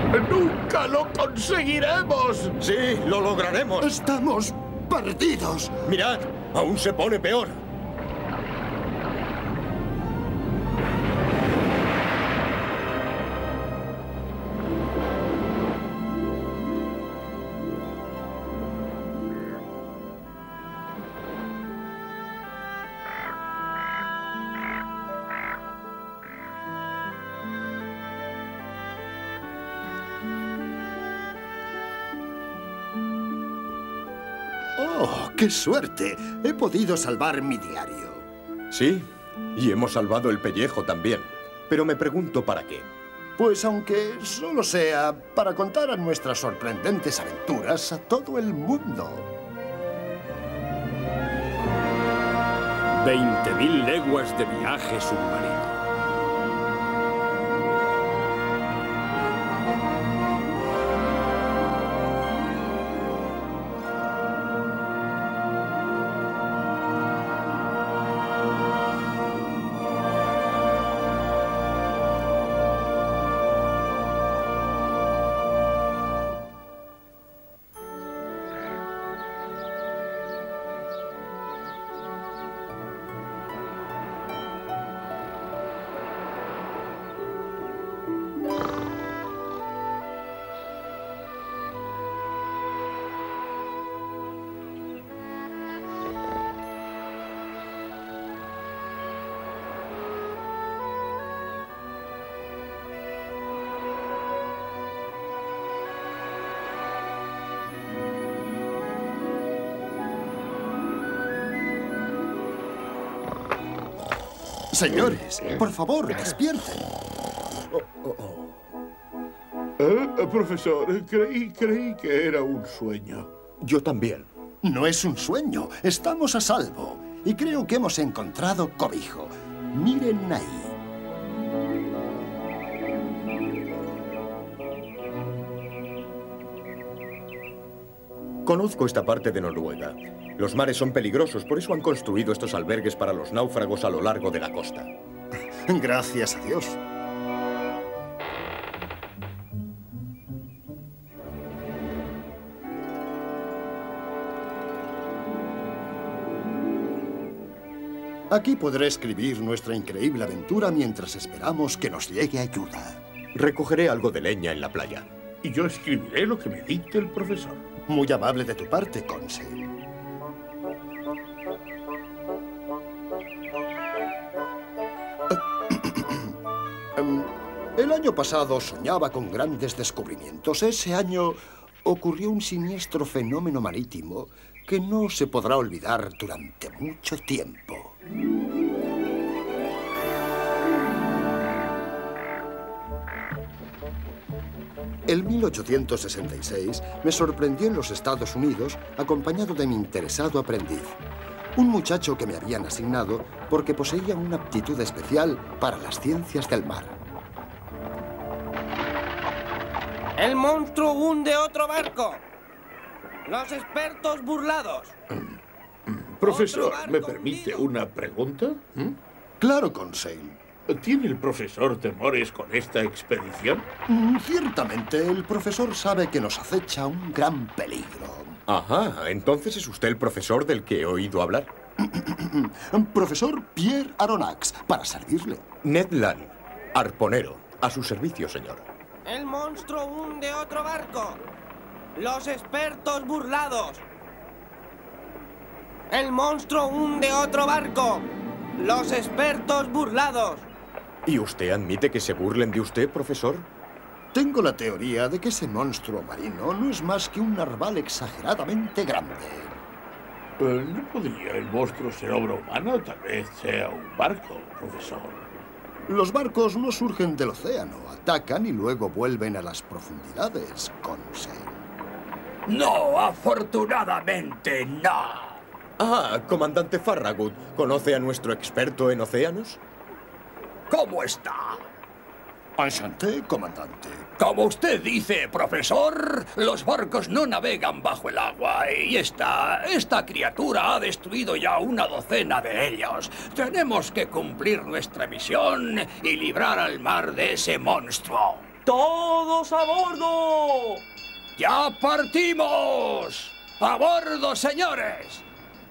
¡Nunca lo conseguiremos! ¡Sí, lo lograremos! ¡Estamos perdidos! ¡Mirad! ¡Aún se pone peor! ¡Oh, qué suerte! He podido salvar mi diario. Sí, y hemos salvado el pellejo también. Pero me pregunto ¿para qué? Pues aunque solo sea para contar nuestras sorprendentes aventuras a todo el mundo. 20.000 leguas de viaje submarino. Señores, por favor, despierten. Profesor, creí que era un sueño. Yo también. No es un sueño, estamos a salvo. Y creo que hemos encontrado cobijo. Miren ahí. Conozco esta parte de Noruega. Los mares son peligrosos, por eso han construido estos albergues para los náufragos a lo largo de la costa. Gracias a Dios. Aquí podré escribir nuestra increíble aventura mientras esperamos que nos llegue ayuda. Recogeré algo de leña en la playa. Y yo escribiré lo que me dicte el profesor. Muy amable de tu parte, Conseil. El año pasado soñaba con grandes descubrimientos. Ese año ocurrió un siniestro fenómeno marítimo que no se podrá olvidar durante mucho tiempo. En 1866 me sorprendió en los Estados Unidos acompañado de mi interesado aprendiz. Un muchacho que me habían asignado porque poseía una aptitud especial para las ciencias del mar. ¡El monstruo hunde otro barco! ¡Los expertos burlados! Profesor, ¿me permite una pregunta? Claro, Conseil. ¿Tiene el profesor temores con esta expedición? Ciertamente, el profesor sabe que nos acecha un gran peligro. Ajá, entonces es usted el profesor del que he oído hablar. Profesor Pierre Aronnax, para servirle. Ned Land, arponero. A su servicio, señor. ¡El monstruo hunde otro barco! ¡Los expertos burlados! ¡El monstruo hunde otro barco! ¡Los expertos burlados! ¿Y usted admite que se burlen de usted, profesor? Tengo la teoría de que ese monstruo marino no es más que un narval exageradamente grande. ¿No podría el monstruo ser obra humana? Tal vez sea un barco, profesor. Los barcos no surgen del océano, atacan y luego vuelven a las profundidades, Conseil. No, afortunadamente no. Ah, comandante Farragut, ¿conoce a nuestro experto en océanos? ¿Cómo está? Enchanté, comandante. Como usted dice, profesor, los barcos no navegan bajo el agua y esta criatura ha destruido ya una docena de ellos. Tenemos que cumplir nuestra misión y librar al mar de ese monstruo. ¡Todos a bordo! ¡Ya partimos! ¡A bordo, señores!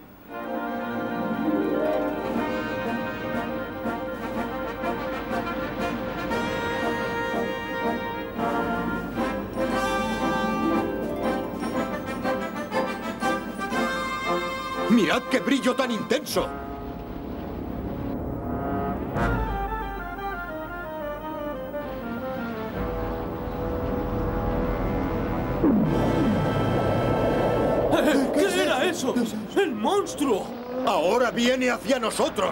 ¡Mirad qué brillo tan intenso! ¿Qué era eso? ¡El monstruo! ¡Ahora viene hacia nosotros!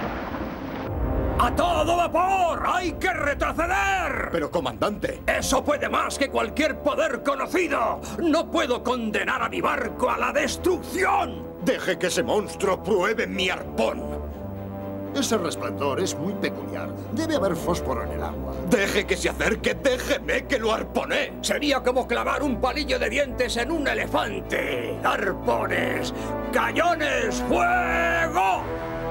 ¡A todo vapor! ¡Hay que retroceder! Pero, comandante... ¡Eso puede más que cualquier poder conocido! ¡No puedo condenar a mi barco a la destrucción! Deje que ese monstruo pruebe mi arpón. Ese resplandor es muy peculiar. Debe haber fósforo en el agua. Deje que se acerque, déjeme que lo arponé. Sería como clavar un palillo de dientes en un elefante. ¡Arpones! ¡Cañones! ¡Fuego!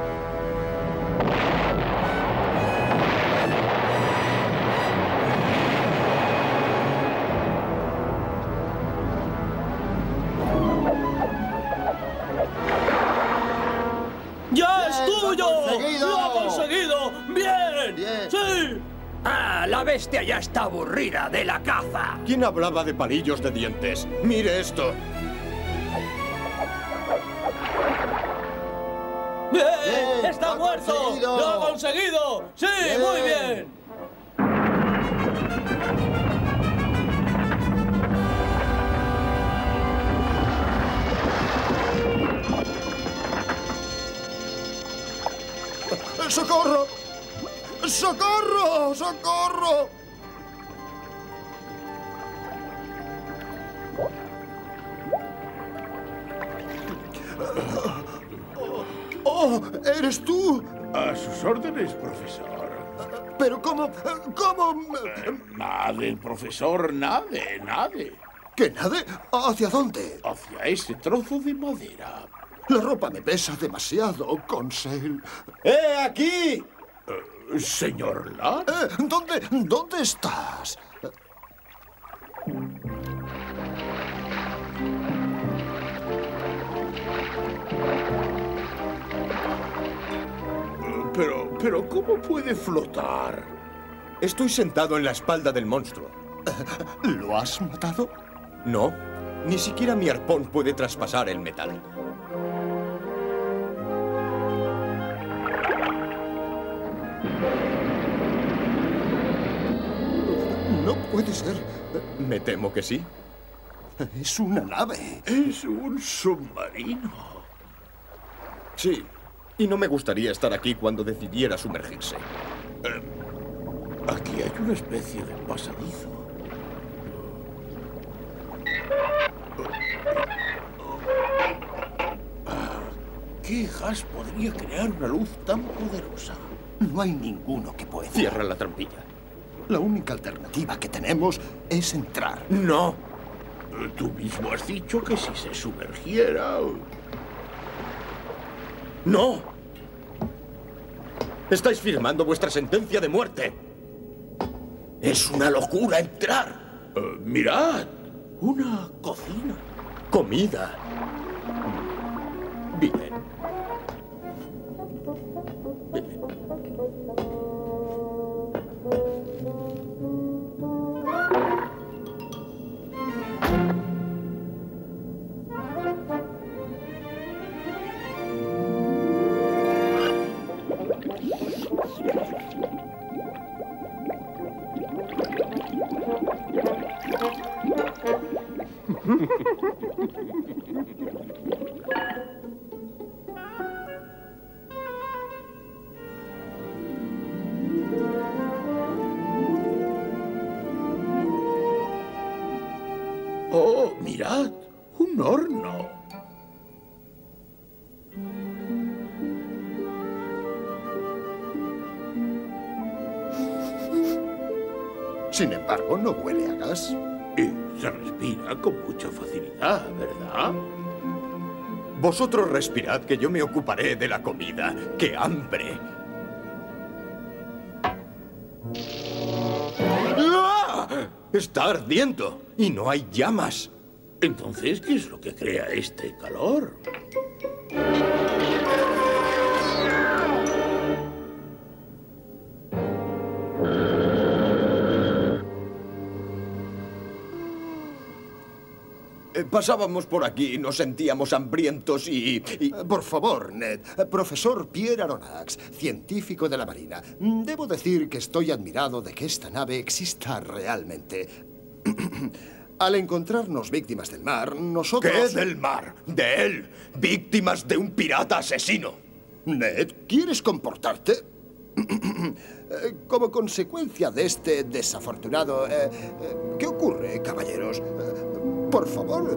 ¡Ya es tuyo! conseguido! ¡Lo ha conseguido! ¡Bien! Bien. ¡Sí! ¡Ah! La bestia ya está aburrida de la caza. ¿Quién hablaba de palillos de dientes? Mire esto. ¡Bien! Bien, ¡Está lo ha muerto! conseguido. ¡Lo ha conseguido! ¡Sí! Bien. ¡Muy bien! ¡Socorro! ¡Socorro! ¡Socorro! ¡Oh! ¿Eres tú? A sus órdenes, profesor. ¿Pero cómo? ¿Cómo? Nade, profesor, nade, nade. ¿Qué nade? ¿Hacia dónde? Hacia ese trozo de madera. La ropa me pesa demasiado, Conseil. aquí! Señor Lar. ¿Dónde estás? Pero, ¿cómo puede flotar? Estoy sentado en la espalda del monstruo. ¿Lo has matado? No, ni siquiera mi arpón puede traspasar el metal. No puede ser. Me temo que sí. Es una nave. Es un submarino. Sí, y no me gustaría estar aquí cuando decidiera sumergirse. Aquí hay una especie de pasadizo. ¿Qué gas podría crear una luz tan poderosa? No hay ninguno que pueda. Cierra la trampilla. La única alternativa que tenemos es entrar. ¡No! Tú mismo has dicho que si se sumergiera... ¡No! Estáis firmando vuestra sentencia de muerte. Es una locura entrar. Mirad, una cocina. Comida. Bien. Bien. Oh, mirad, un horno. Sin embargo, no huele a gas. Y se respira con mucha facilidad, ¿verdad? Vosotros respirad que yo me ocuparé de la comida. ¡Qué hambre! ¡Ah! Está ardiendo y no hay llamas. Entonces, ¿qué es lo que crea este calor? Pasábamos por aquí, nos sentíamos hambrientos y... Por favor, Ned. Profesor Pierre Aronnax, científico de la Marina. Debo decir que estoy admirado de que esta nave exista realmente. Al encontrarnos víctimas del mar, nosotros... ¿Qué del mar? De él. Víctimas de un pirata asesino. Ned, ¿quieres comportarte? Como consecuencia de este desafortunado... ¿Qué ocurre, caballeros? Por favor...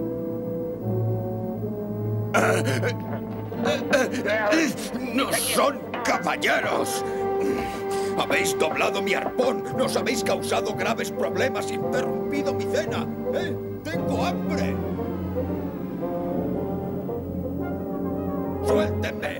¡No son caballeros! Habéis doblado mi arpón, nos habéis causado graves problemas, interrumpido mi cena. ¡Tengo hambre! ¡Suéltenme!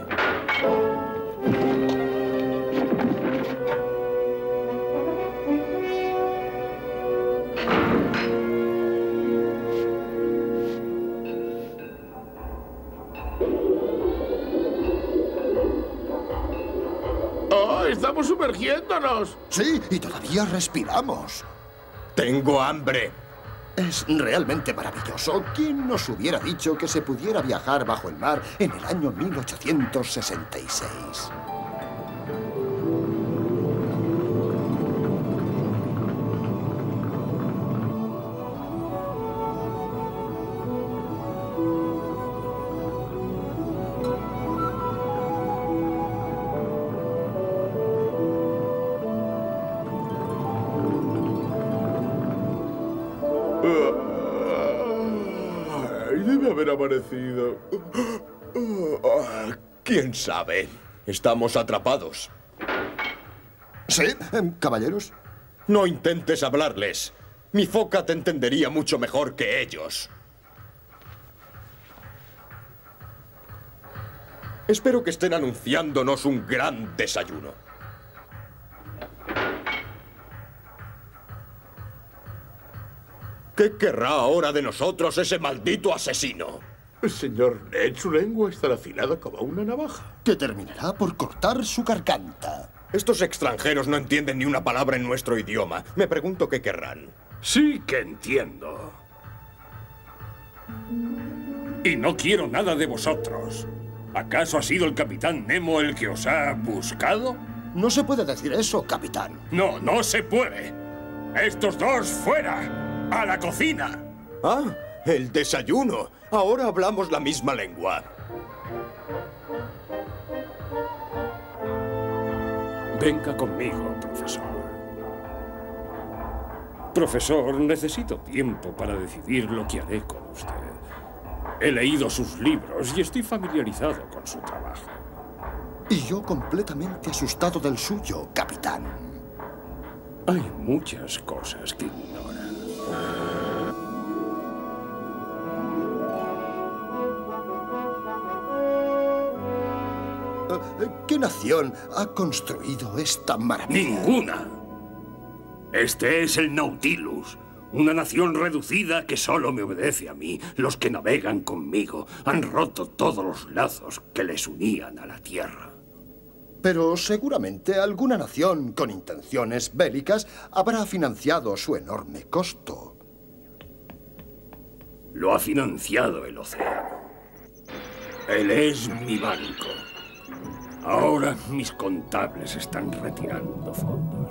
¡Oh, estamos sumergiéndonos! Sí, y todavía respiramos. ¡Tengo hambre! Es realmente maravilloso. ¿Quién nos hubiera dicho que se pudiera viajar bajo el mar en el año 1866? Debe haber amanecido. ¿Quién sabe? Estamos atrapados. ¿Sí, caballeros? No intentes hablarles. Mi foca te entendería mucho mejor que ellos. Espero que estén anunciándonos un gran desayuno. ¿Qué querrá ahora de nosotros ese maldito asesino? Señor Ned, su lengua estará afilada como una navaja. Que terminará por cortar su garganta. Estos extranjeros no entienden ni una palabra en nuestro idioma. Me pregunto qué querrán. Sí que entiendo. Y no quiero nada de vosotros. ¿Acaso ha sido el capitán Nemo el que os ha buscado? No se puede decir eso, capitán. No, no se puede. ¡Estos dos fuera! ¡A la cocina! ¡Ah! ¡El desayuno! Ahora hablamos la misma lengua. Venga conmigo, profesor. Profesor, necesito tiempo para decidir lo que haré con usted. He leído sus libros y estoy familiarizado con su trabajo. Y yo completamente asustado del suyo, capitán. Hay muchas cosas que ignora. ¿Qué nación ha construido esta maravilla? ¡Ninguna! Este es el Nautilus, una nación reducida que solo me obedece a mí. Los que navegan conmigo han roto todos los lazos que les unían a la Tierra. Pero seguramente alguna nación con intenciones bélicas habrá financiado su enorme costo. Lo ha financiado el océano. Él es mi banco. Ahora mis contables están retirando fondos.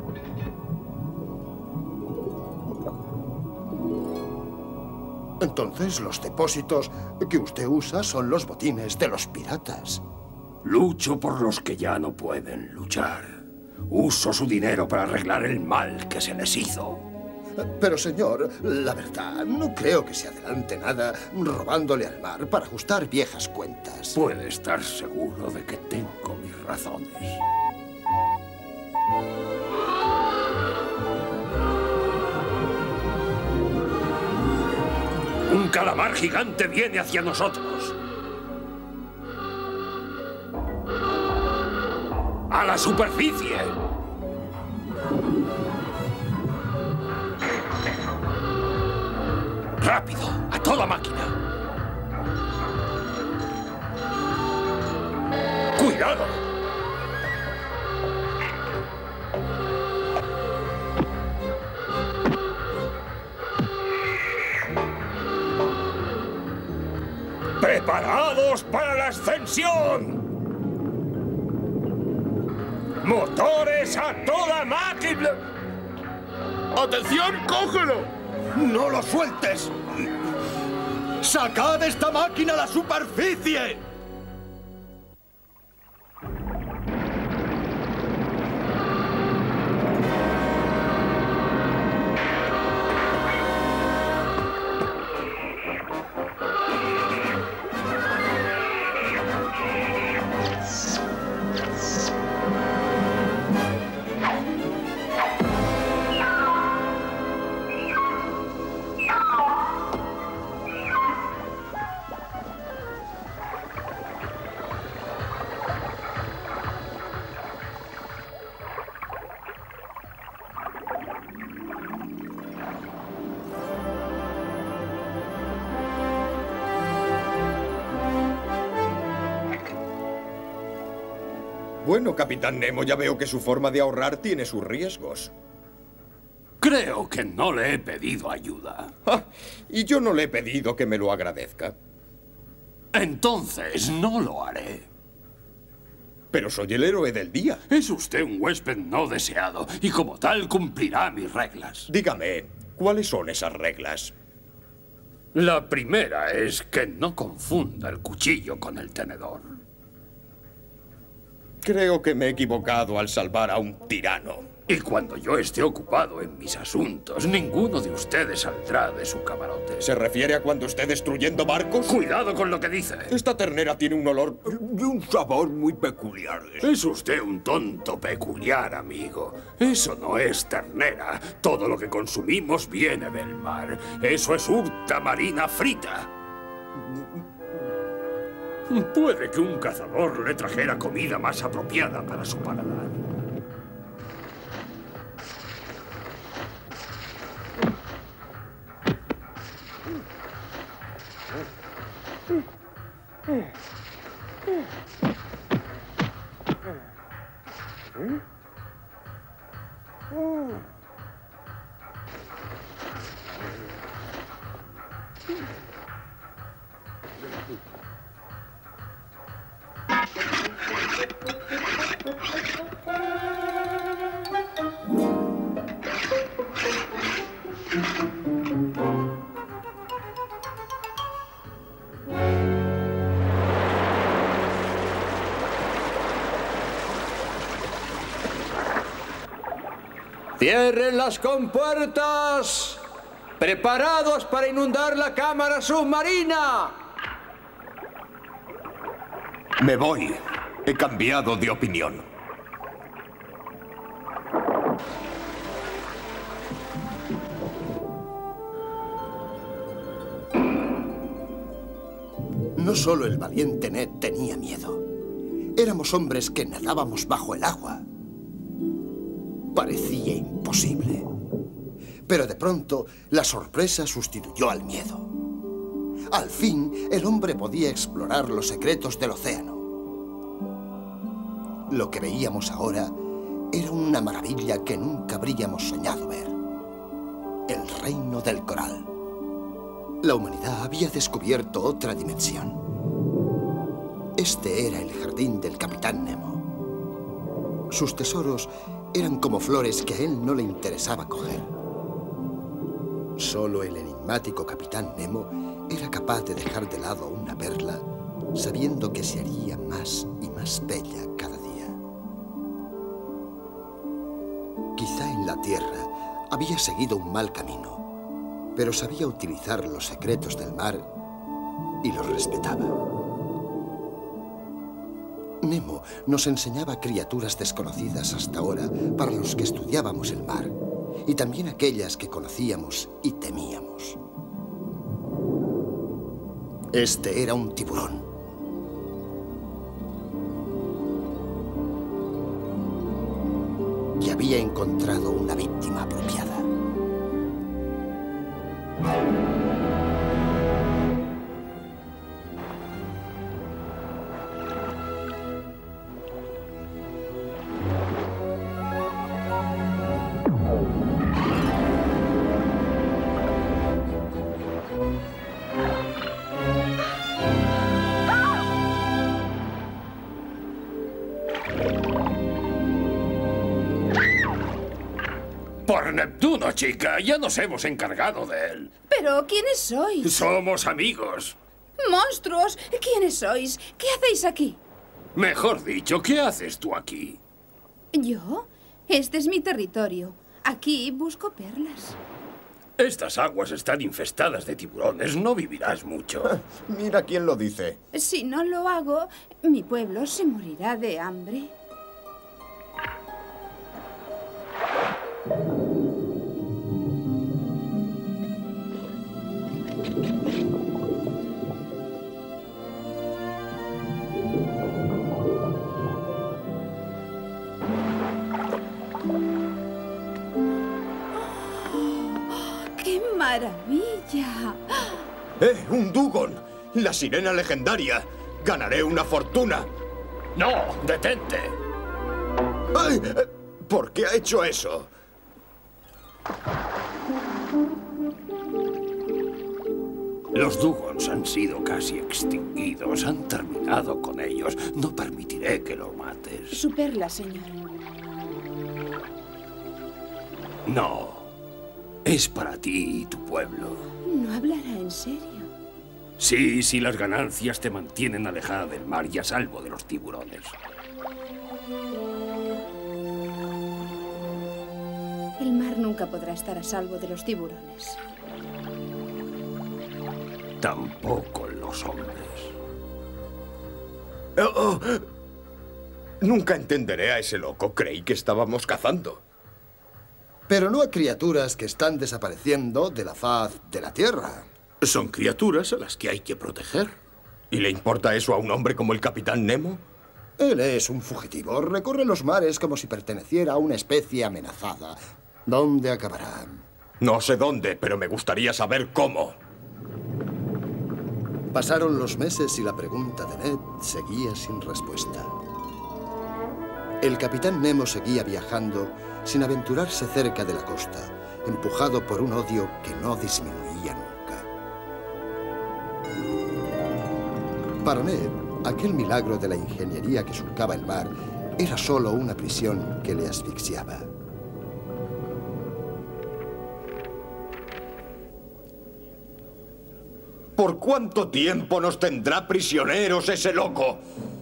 Entonces los depósitos que usted usa son los botines de los piratas. Lucho por los que ya no pueden luchar. Uso su dinero para arreglar el mal que se les hizo. Pero, señor, la verdad, no creo que se adelante nada robándole al mar para ajustar viejas cuentas. Puede estar seguro de que tengo mis razones. Un calamar gigante viene hacia nosotros. ¡A la superficie! ¡Rápido! ¡A toda máquina! ¡Cuidado! ¡Preparados para la ascensión! ¡Motores a toda máquina! ¡Atención, cógelo! ¡No lo sueltes! ¡Sacad esta máquina a la superficie! Bueno, Capitán Nemo, ya veo que su forma de ahorrar tiene sus riesgos. Creo que no le he pedido ayuda. Ah, y yo no le he pedido que me lo agradezca. Entonces no lo haré. Pero soy el héroe del día. Es usted un huésped no deseado y como tal cumplirá mis reglas. Dígame, ¿cuáles son esas reglas? La primera es que no confunda el cuchillo con el tenedor. Creo que me he equivocado al salvar a un tirano. Y cuando yo esté ocupado en mis asuntos, ninguno de ustedes saldrá de su camarote. ¿Se refiere a cuando esté destruyendo barcos? Cuidado con lo que dice. Esta ternera tiene un olor y un sabor muy peculiares. Es usted un tonto peculiar, amigo. Eso no es ternera. Todo lo que consumimos viene del mar. Eso es urta marina frita. Puede que un cazador le trajera comida más apropiada para su paladar. ¡Cierren las compuertas! ¡Preparados para inundar la cámara submarina! Me voy. He cambiado de opinión. No solo el valiente Ned tenía miedo. Éramos hombres que nadábamos bajo el agua. Parecía imposible. Pero de pronto, la sorpresa sustituyó al miedo. Al fin, el hombre podía explorar los secretos del océano. Lo que veíamos ahora era una maravilla que nunca habríamos soñado ver. El reino del coral. La humanidad había descubierto otra dimensión. Este era el jardín del Capitán Nemo. Sus tesoros eran como flores que a él no le interesaba coger. Solo el enigmático Capitán Nemo era capaz de dejar de lado una perla, sabiendo que se haría más y más bella cada día. Quizá en la Tierra había seguido un mal camino, pero sabía utilizar los secretos del mar y los respetaba. Nemo nos enseñaba criaturas desconocidas hasta ahora para los que estudiábamos el mar, y también aquellas que conocíamos y temíamos. Este era un tiburón. Y había encontrado una víctima apropiada. Señor Neptuno, chica, ya nos hemos encargado de él. ¿Pero quiénes sois? Somos amigos. ¡Monstruos! ¿Quiénes sois? ¿Qué hacéis aquí? Mejor dicho, ¿qué haces tú aquí? ¿Yo? Este es mi territorio. Aquí busco perlas. Estas aguas están infestadas de tiburones. No vivirás mucho. Mira quién lo dice. Si no lo hago, mi pueblo se morirá de hambre. ¡Qué maravilla! ¡Un Dugong! ¡La sirena legendaria! ¡Ganaré una fortuna! ¡No! ¡Detente! ¡Ay! ¿Por qué ha hecho eso? Los Dugons han sido casi extinguidos. Han terminado con ellos. No permitiré que lo mates. Su perla, señor. No. Es para ti y tu pueblo. ¿No hablará en serio? Sí, si las ganancias te mantienen alejada del mar y a salvo de los tiburones. El mar nunca podrá estar a salvo de los tiburones. Tampoco los hombres. Nunca entenderé a ese loco. Creí que estábamos cazando. Pero no a criaturas que están desapareciendo de la faz de la Tierra. Son criaturas a las que hay que proteger. ¿Y le importa eso a un hombre como el Capitán Nemo? Él es un fugitivo. Recorre los mares como si perteneciera a una especie amenazada. ¿Dónde acabará? No sé dónde, pero me gustaría saber cómo. Pasaron los meses y la pregunta de Ned seguía sin respuesta. El Capitán Nemo seguía viajando sin aventurarse cerca de la costa, empujado por un odio que no disminuía nunca. Para Ned, aquel milagro de la ingeniería que surcaba el mar era solo una prisión que le asfixiaba. ¿Por cuánto tiempo nos tendrá prisioneros ese loco?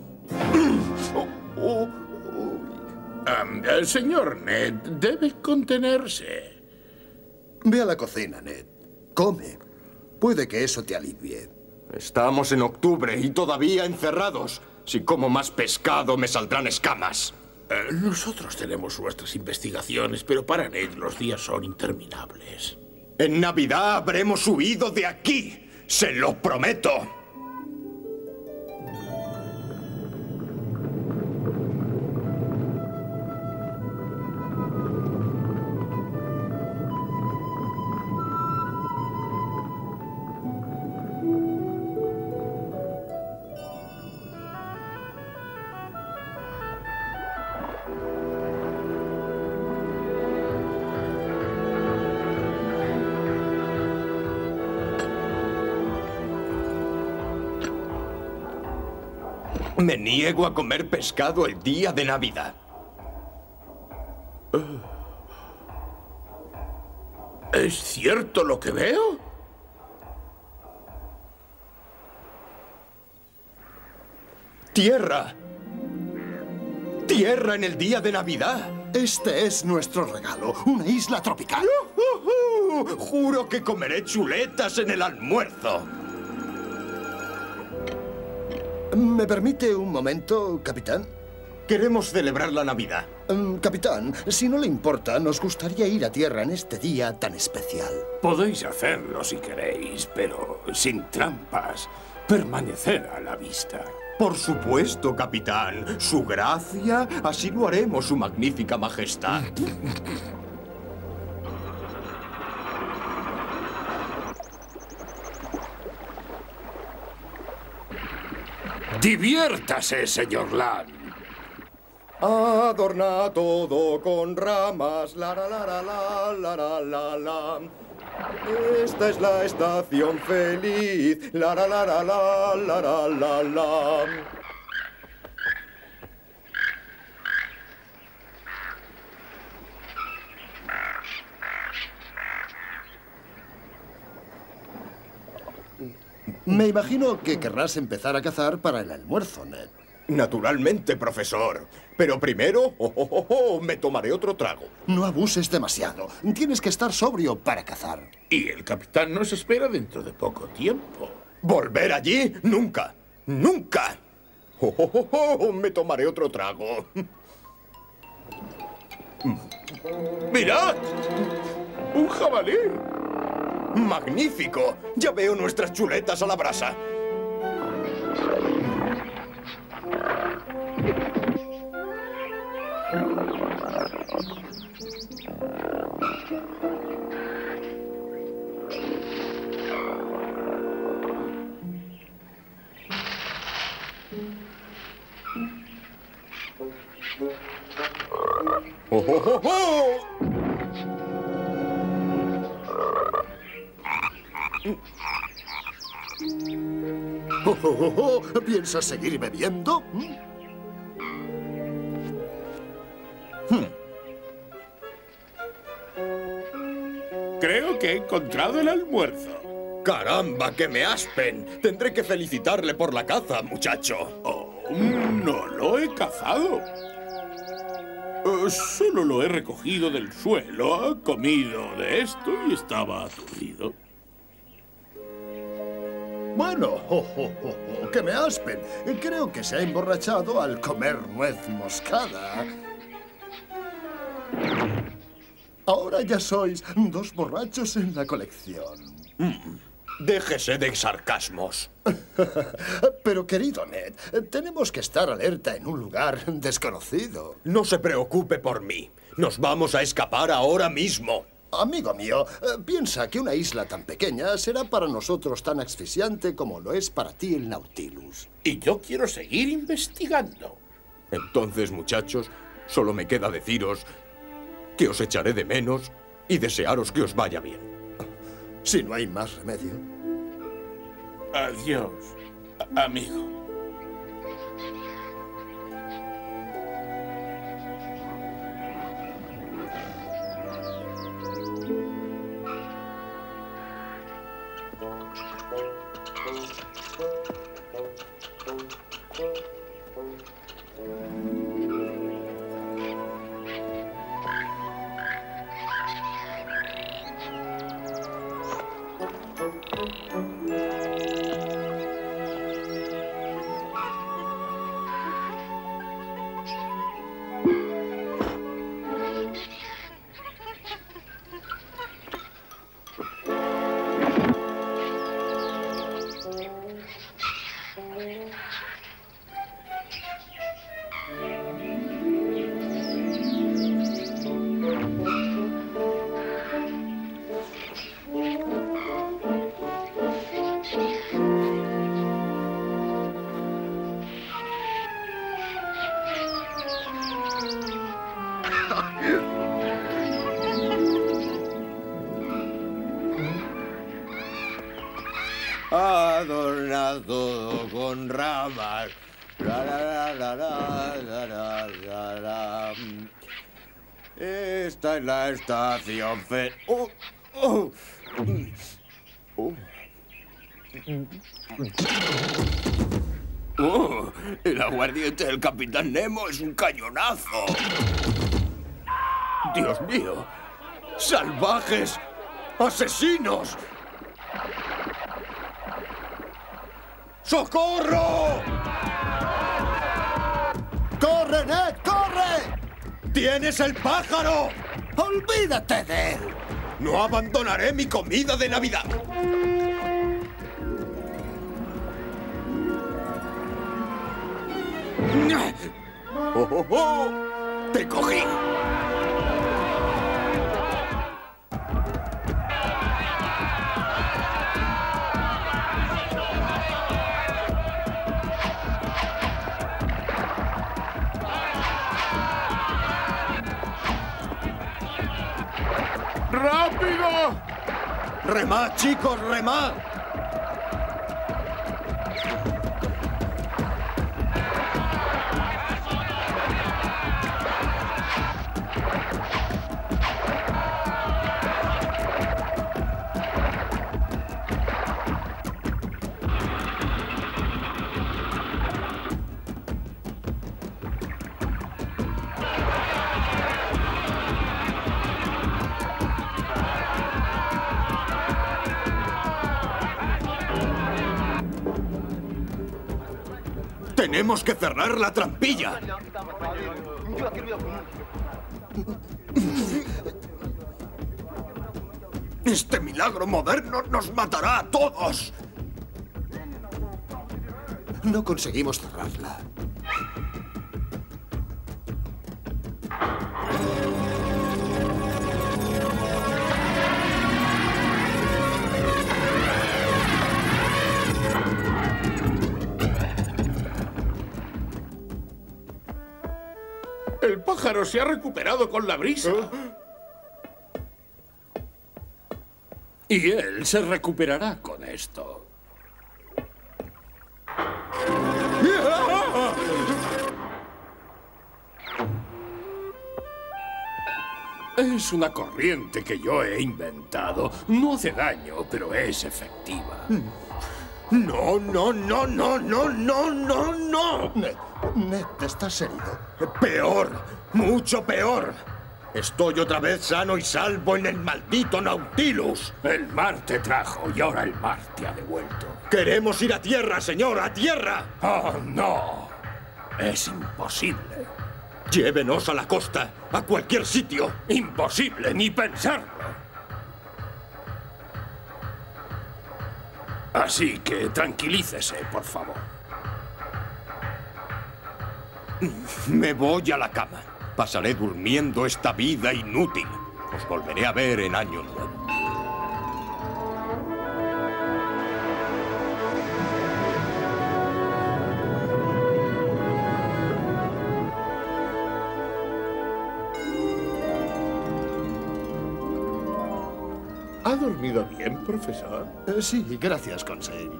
Señor Ned, debe contenerse. Ve a la cocina, Ned. Come. Puede que eso te alivie. Estamos en octubre y todavía encerrados. Si como más pescado me saldrán escamas. Nosotros tenemos nuestras investigaciones, pero para Ned los días son interminables. En Navidad habremos huido de aquí. ¡Se lo prometo! Me niego a comer pescado el día de Navidad. ¿Es cierto lo que veo? ¡Tierra! ¡Tierra en el día de Navidad! Este es nuestro regalo, una isla tropical. Juro que comeré chuletas en el almuerzo. ¿Me permite un momento, capitán? Queremos celebrar la Navidad. Capitán, si no le importa, nos gustaría ir a tierra en este día tan especial. Podéis hacerlo si queréis, pero sin trampas. Permanecer a la vista. Por supuesto, capitán. Su gracia, así lo haremos, su magnífica majestad. ¡Diviértase, señor Land! Adorna todo con ramas, la la la la la la la la. Esta es la estación feliz, la la la la la la la la. Me imagino que querrás empezar a cazar para el almuerzo, Ned. Naturalmente, profesor. Pero primero, me tomaré otro trago. No abuses demasiado. Tienes que estar sobrio para cazar. Y el capitán nos espera dentro de poco tiempo. ¿Volver allí? ¡Nunca! ¡Nunca! Me tomaré otro trago. ¡Mirad! ¡Un jabalí! ¡Magnífico! Ya veo nuestras chuletas a la brasa. ¿Piensas seguir bebiendo? Creo que he encontrado el almuerzo. ¡Caramba, que me aspen! Tendré que felicitarle por la caza, muchacho. Oh, no lo he cazado. Solo lo he recogido del suelo, ha comido de esto y estaba aturdido. Bueno, que me aspen. Creo que se ha emborrachado al comer nuez moscada. Ahora ya sois 2 borrachos en la colección. Déjese de sarcasmos. Pero, querido Ned, tenemos que estar alerta en un lugar desconocido. No se preocupe por mí. Nos vamos a escapar ahora mismo. Amigo mío, piensa que una isla tan pequeña será para nosotros tan asfixiante como lo es para ti el Nautilus. Y yo quiero seguir investigando. Entonces, muchachos, solo me queda deciros que os echaré de menos y desearos que os vaya bien. Si no hay más remedio. Adiós, amigo. Adornado con ramas. La, la, la, la, la, la, la, la. Esta es la estación el aguardiente del Capitán Nemo es un cañonazo. Dios mío. ¡Salvajes! ¡Asesinos! ¡Socorro! ¡Corre, Ned, corre! ¡Tienes el pájaro! ¡Olvídate de él! ¡No abandonaré mi comida de Navidad! ¡Te cogí! ¡Rápido! ¡Remad, chicos, remad! Tenemos que cerrar la trampilla. Este milagro moderno nos matará a todos. No conseguimos cerrarla. El pájaro se ha recuperado con la brisa. Y él se recuperará con esto. Es una corriente que yo he inventado. No hace daño, pero es efectiva. No, no, no, no, no, no, no, no. Ned, estás herido. Peor, mucho peor. Estoy otra vez sano y salvo en el maldito Nautilus. El mar te trajo y ahora el mar te ha devuelto. Queremos ir a tierra, señor, a tierra. ¡Oh, no! Es imposible. Llévenos a la costa, a cualquier sitio. Imposible, ni pensarlo. Así que tranquilícese, por favor. Me voy a la cama. Pasaré durmiendo esta vida inútil. Os volveré a ver en Año Nuevo. ¿Ha dormido bien, profesor? Sí, gracias, Conseil.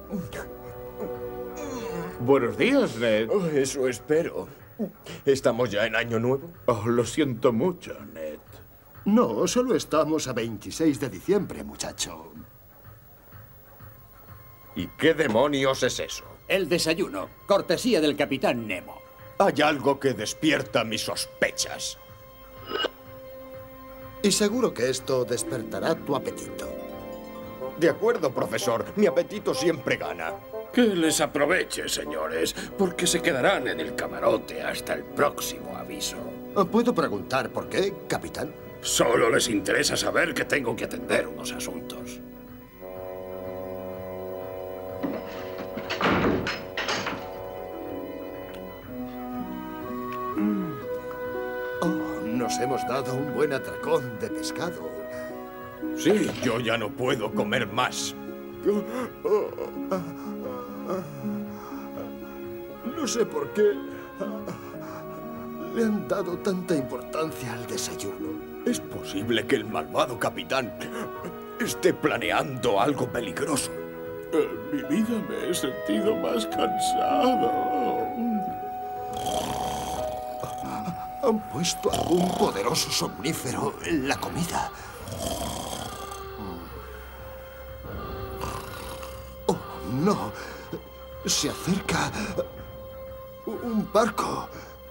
Buenos días, Ned. Oh, eso espero. ¿Estamos ya en Año Nuevo? Oh, lo siento mucho, Ned. No, solo estamos a 26 de diciembre, muchacho. ¿Y qué demonios es eso? El desayuno, cortesía del capitán Nemo. Hay algo que despierta mis sospechas. Y seguro que esto despertará tu apetito. De acuerdo, profesor. Mi apetito siempre gana. Que les aproveche, señores, porque se quedarán en el camarote hasta el próximo aviso. ¿Puedo preguntar por qué, capitán? Solo les interesa saber que tengo que atender unos asuntos. Nos hemos dado un buen atracón de pescado. Sí, yo ya no puedo comer más. No sé por qué le han dado tanta importancia al desayuno. ¿Es posible que el malvado capitán esté planeando algo peligroso? En mi vida me he sentido más cansado. Han puesto algún poderoso somnífero en la comida. ¡Oh, no! Se acerca un barco.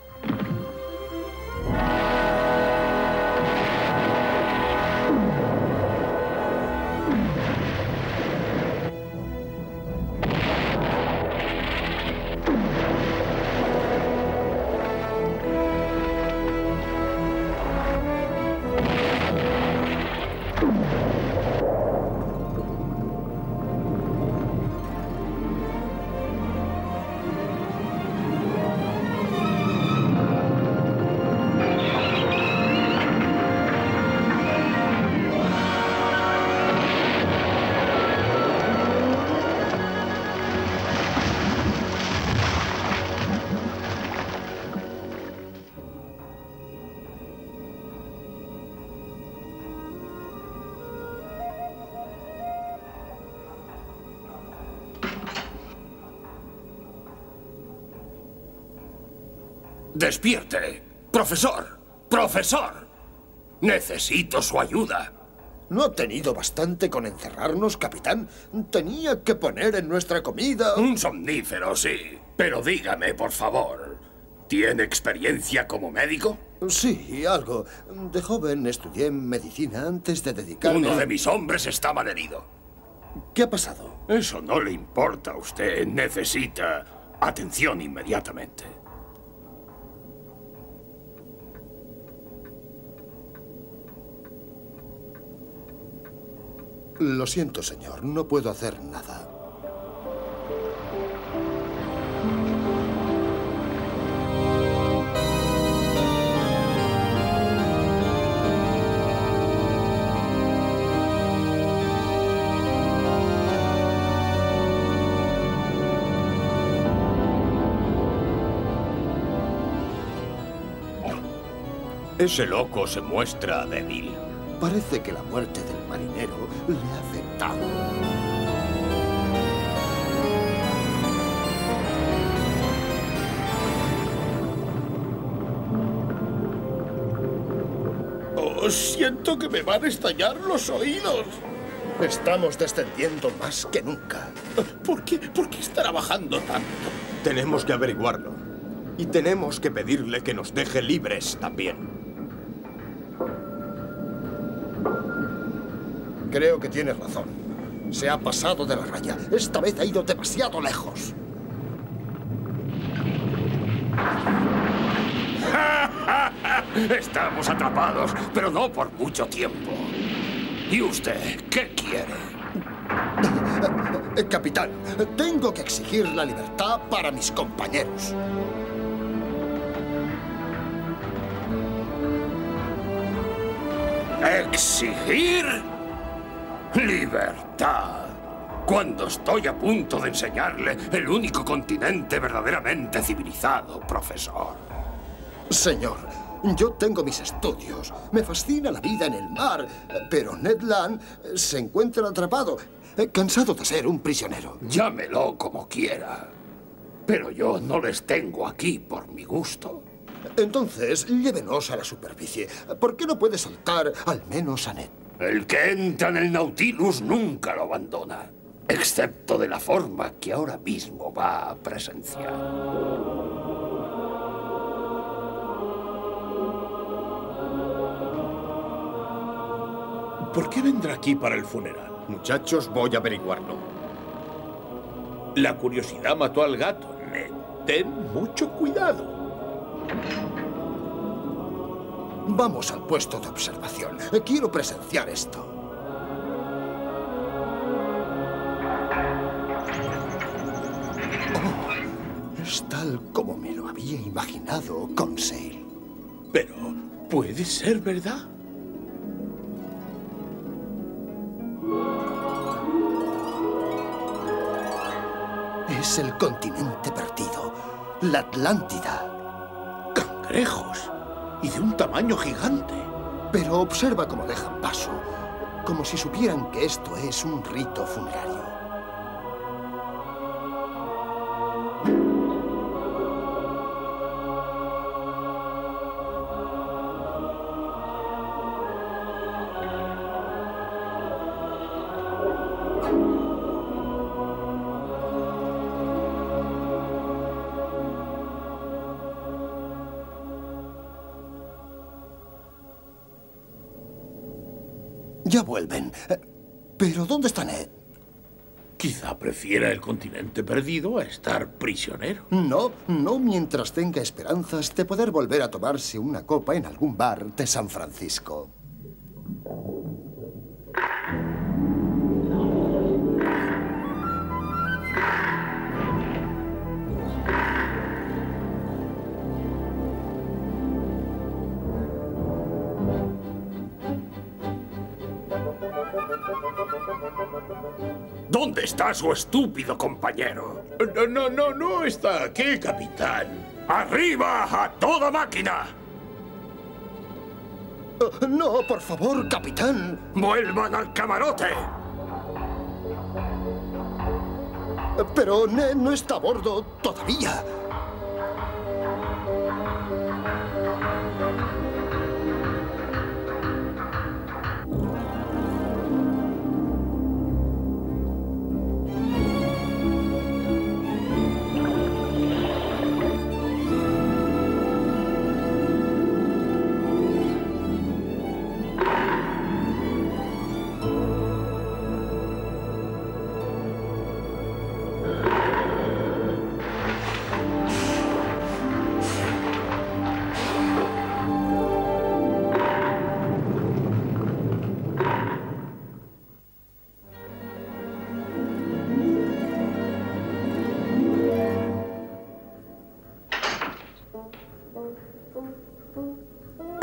¡Despierte! ¡Profesor! ¡Profesor! Necesito su ayuda. ¿No ha tenido bastante con encerrarnos, capitán? Tenía que poner en nuestra comida... Un somnífero, sí. Pero dígame, por favor, ¿tiene experiencia como médico? Sí, algo. De joven estudié medicina antes de dedicarme... Uno de mis hombres está malherido. ¿Qué ha pasado? Eso no le importa a usted. Necesita Atención inmediatamente. Lo siento, señor. No puedo hacer nada. Ese loco se muestra débil. Parece que la muerte del marinero le ha afectado. Oh, siento que me van a estallar los oídos. Estamos descendiendo más que nunca. ¿Por qué estará bajando tanto? Tenemos que averiguarlo. Y tenemos que pedirle que nos deje libres también. Creo que tienes razón. Se ha pasado de la raya. Esta vez ha ido demasiado lejos. Estamos atrapados, pero no por mucho tiempo. ¿Y usted qué quiere? Capitán, tengo que exigir la libertad para mis compañeros. ¿Exigir? Libertad. Cuando estoy a punto de enseñarle el único continente verdaderamente civilizado, profesor. Señor, yo tengo mis estudios. Me fascina la vida en el mar. Pero Ned Land se encuentra atrapado, cansado de ser un prisionero. Llámelo como quiera. Pero yo no les tengo aquí por mi gusto. Entonces, llévenos a la superficie. ¿Por qué no puede soltar al menos a Ned? El que entra en el Nautilus nunca lo abandona, excepto de la forma que ahora mismo va a presenciar. ¿Por qué vendrá aquí para el funeral? Muchachos, voy a averiguarlo. La curiosidad mató al gato, Ned. Ten mucho cuidado. Vamos al puesto de observación. Quiero presenciar esto. Oh, es tal como me lo había imaginado, Conseil. Pero, ¿puede ser verdad? Es el continente perdido, la Atlántida. ¡Cangrejos! Y de un tamaño gigante. Pero observa cómo dejan paso, como si supieran que esto es un rito funerario. Ya vuelven. ¿Pero dónde está Ned? Quizá prefiera el continente perdido a estar prisionero. No, no mientras tenga esperanzas de poder volver a tomarse una copa en algún bar de San Francisco. ¿Dónde está su estúpido compañero? No está aquí, capitán. ¡Arriba a toda máquina! No, por favor, capitán. ¡Vuelvan al camarote! Pero Ned no está a bordo todavía.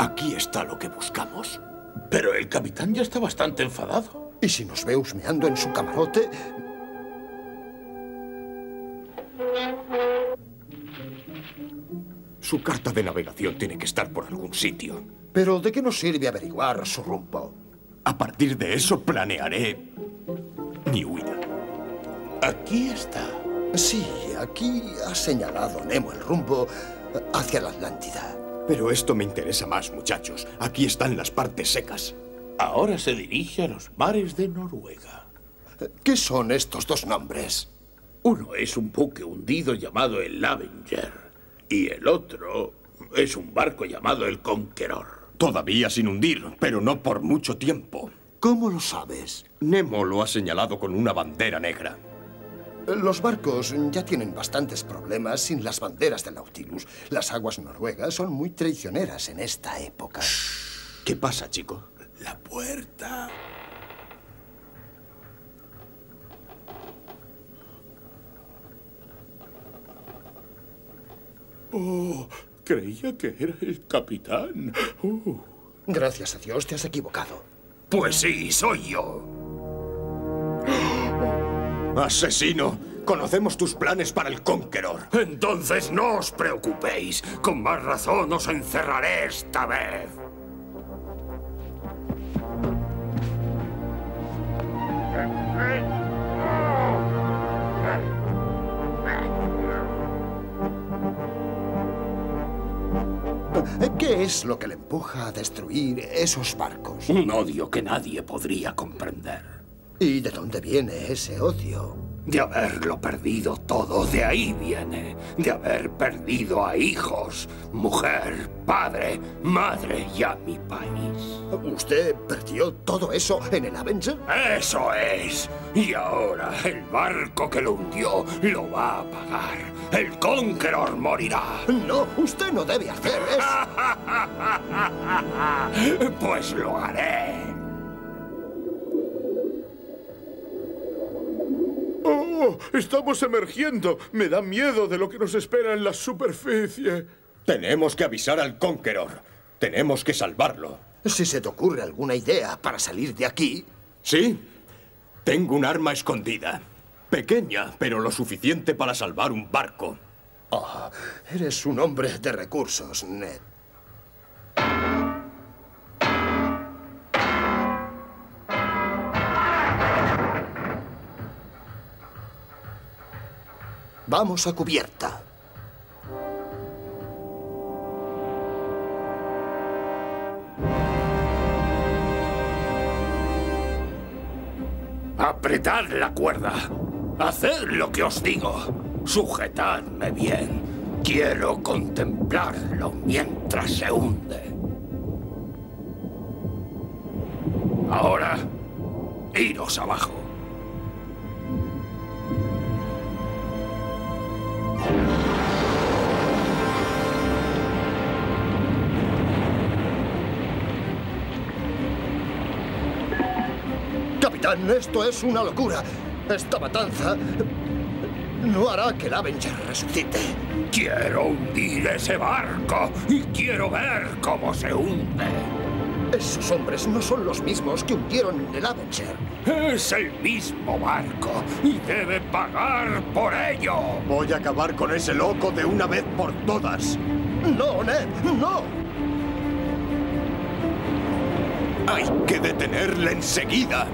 Aquí está lo que buscamos. Pero el capitán ya está bastante enfadado. ¿Y si nos ve husmeando en su camarote? Su carta de navegación tiene que estar por algún sitio. ¿Pero de qué nos sirve averiguar su rumbo? A partir de eso planearé mi huida. Aquí está. Sí, aquí ha señalado Nemo el rumbo hacia la Atlántida. Pero esto me interesa más, muchachos. Aquí están las partes secas. Ahora se dirige a los mares de Noruega. ¿Qué son estos dos nombres? Uno es un buque hundido llamado el Avenger y el otro es un barco llamado el Conqueror. Todavía sin hundir, pero no por mucho tiempo. ¿Cómo lo sabes? Nemo lo ha señalado con una bandera negra. Los barcos ya tienen bastantes problemas sin las banderas del Nautilus. Las aguas noruegas son muy traicioneras en esta época. ¿Qué pasa, chico? La puerta. Oh, creía que era el capitán. Gracias a Dios te has equivocado. Pues sí, soy yo. ¡Asesino! Conocemos tus planes para el Conqueror. Entonces no os preocupéis. Con más razón os encerraré esta vez. ¿Qué es lo que le empuja a destruir esos barcos? Un odio que nadie podría comprender. ¿Y de dónde viene ese odio? De haberlo perdido todo, de ahí viene. De haber perdido a hijos, mujer, padre, madre y a mi país. ¿Usted perdió todo eso en el Avenger? ¡Eso es! Y ahora el barco que lo hundió lo va a pagar. ¡El Conqueror morirá! No, usted no debe hacer eso. Pues lo haré. ¡Oh! ¡Estamos emergiendo! Me da miedo de lo que nos espera en la superficie. Tenemos que avisar al Conqueror. Tenemos que salvarlo. Si se te ocurre alguna idea para salir de aquí... Sí. Tengo un arma escondida. Pequeña, pero lo suficiente para salvar un barco. Oh, eres un hombre de recursos, Ned. Vamos a cubierta. Apretad la cuerda. Haced lo que os digo. Sujetadme bien. Quiero contemplarlo mientras se hunde. Ahora, iros abajo. Capitán, esto es una locura. Esta matanza no hará que el Avenger resucite. Quiero hundir ese barco y quiero ver cómo se hunde. Esos hombres no son los mismos que hundieron el Avenger. Es el mismo barco y debe pagar por ello. Voy a acabar con ese loco de una vez por todas. ¡No, Ned! ¡No! Hay que detenerle enseguida.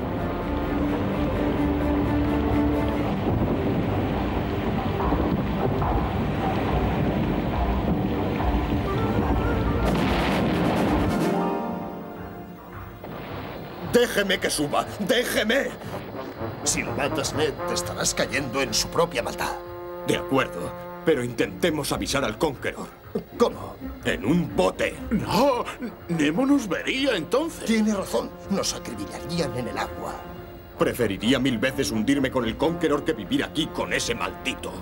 ¡Déjeme que suba! ¡Déjeme! Si lo matas, Ned, te estarás cayendo en su propia maldad. De acuerdo, pero intentemos avisar al Conqueror. ¿Cómo? En un bote. No, Nemo nos vería entonces. Tiene razón, nos acribillarían en el agua. Preferiría 1000 veces hundirme con el Conqueror que vivir aquí con ese maldito.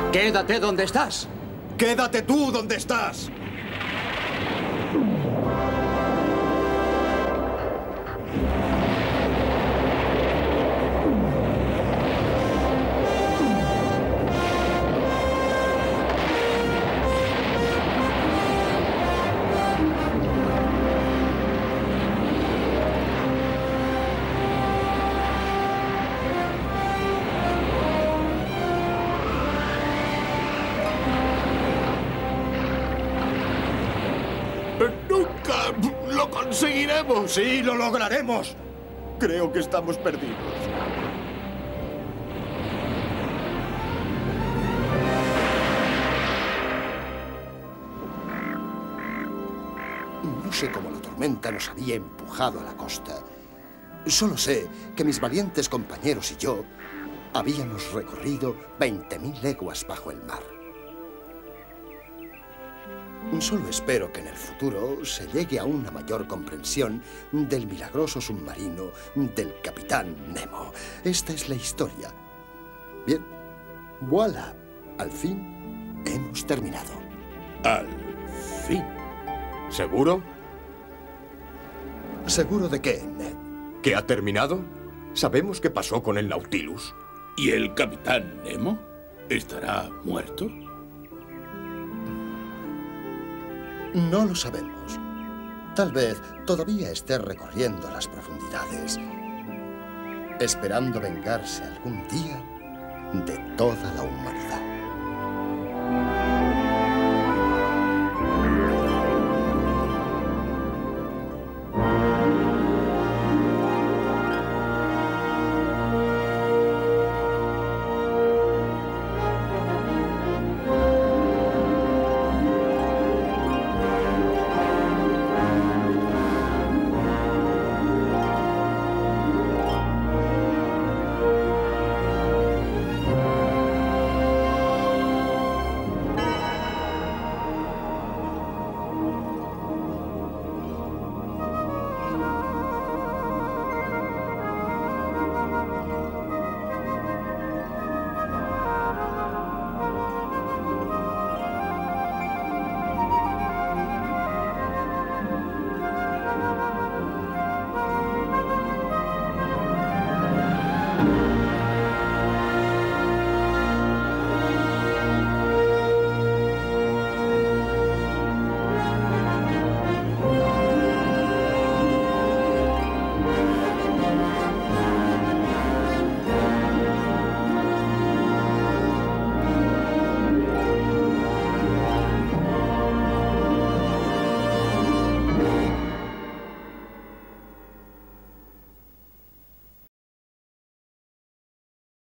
Quédate donde estás. ¡Quédate tú donde estás! ¡Nunca lo conseguiremos! ¡Sí, lo lograremos! Creo que estamos perdidos. No sé cómo la tormenta nos había empujado a la costa. Solo sé que mis valientes compañeros y yo habíamos recorrido 20.000 leguas bajo el mar. Solo espero que en el futuro se llegue a una mayor comprensión del milagroso submarino del Capitán Nemo. Esta es la historia. Bien, voilà. Al fin hemos terminado. Al fin. ¿Seguro? ¿Seguro de qué, Ned? ¿Que ha terminado? Sabemos qué pasó con el Nautilus. ¿Y el Capitán Nemo? ¿Estará muerto? No lo sabemos. Tal vez todavía esté recorriendo las profundidades, esperando vengarse algún día de toda la humanidad.